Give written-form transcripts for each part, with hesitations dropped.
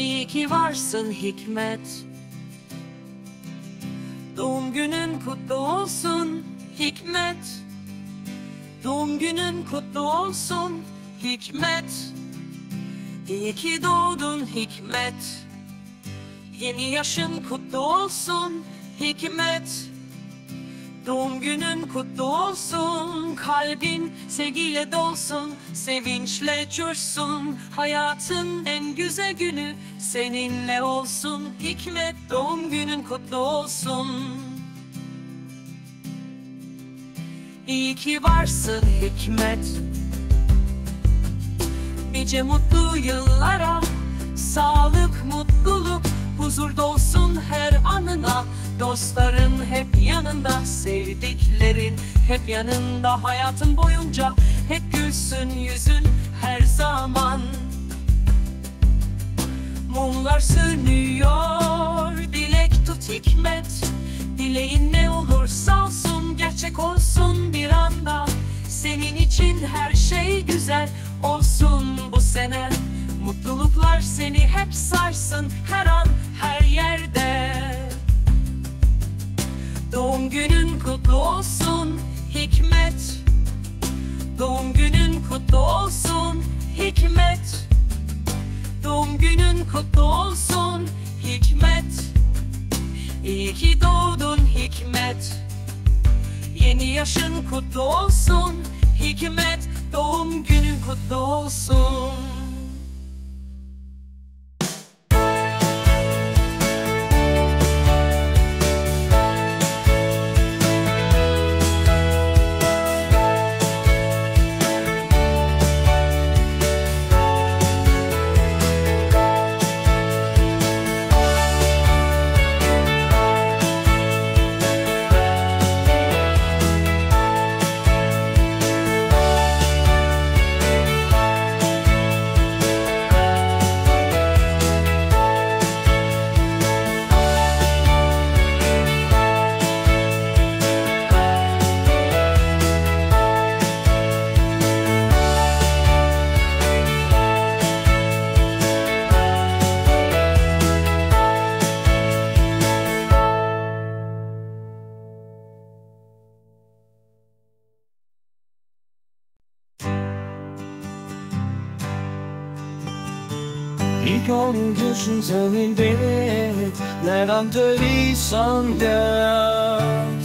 İyi ki varsın Hikmet. Doğum günün kutlu olsun Hikmet. Doğum günün kutlu olsun Hikmet. İyi ki doğdun Hikmet. Yeni yaşın kutlu olsun Hikmet. Doğum günün kutlu olsun, kalbin sevgiyle dolsun, sevinçle coşsun, hayatın en güzel günü seninle olsun Hikmet. Doğum günün kutlu olsun. İyi ki varsın Hikmet. Nice mutlu yıllara, sağlık, mutluluk, huzur dolsun her anına. Dostların hep yanında, sevdiklerin hep yanında. Hayatın boyunca hep gülsün yüzün her zaman. Mumlar sönüyor, dilek tut Hikmet. Dileğin ne olursa olsun, gerçek olsun bir anda. Senin için her şey güzel olsun bu sene. Mutluluklar seni hep sarsın her an, her yerde. Doğum günün kutlu olsun Hikmet. Doğum günün kutlu olsun Hikmet. Doğum günün kutlu olsun Hikmet. İyi ki doğdun Hikmet. Yeni yaşın kutlu olsun Hikmet. Doğum günün kutlu olsun. İlk onun düşüncelinde neden değilsen dert.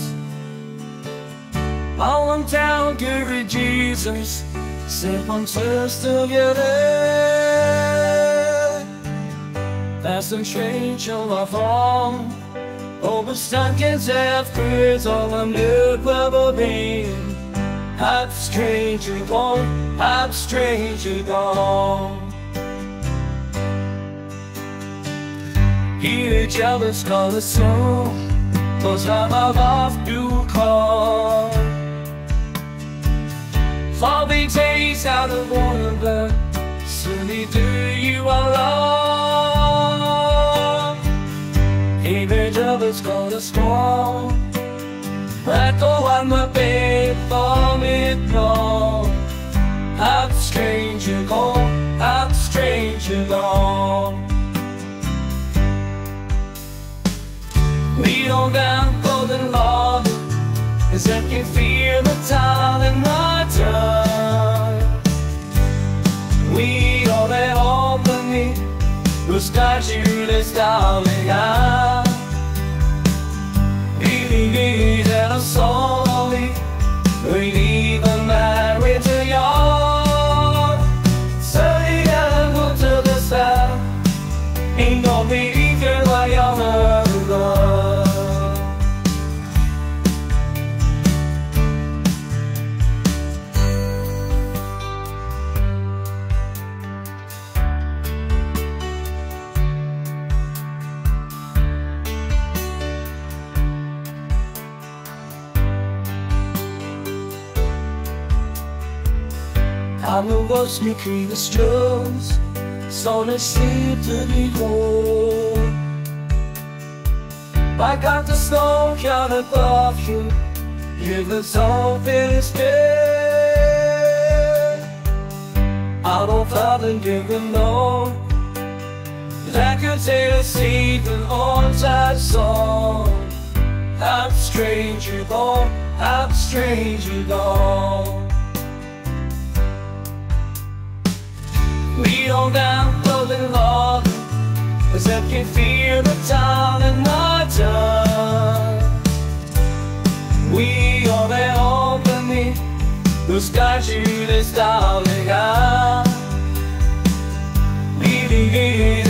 Alın down good Jesus, set on first together. That's the change of our form. Overstand gets after all I'm never been. Have strange you gone, have strange you gone. Here jealous color snow, cause I'm off to call. Loving days out of wonder, surely do you alone. Here jealous color snow, let go on my bed for it long. Have strange you gone, have strange you gone. We don't got golden love, as I can feel the time in my time. We all that open me, was got you this darling eye. Believe that I'm sorry, we even married to y'all. So you gotta go to the side, ain't gonna be even like y'all love. I'm the worst me the strokes, so let's sleep to be whole. I got the snow count above you, yıllar sohbetiste. Out of heaven given low, that could take a seat and haunts that song. How strange you go, how strange you go. We all down clothing love, as if you feel the town and the done. We are the opening, who's got you this darling eye.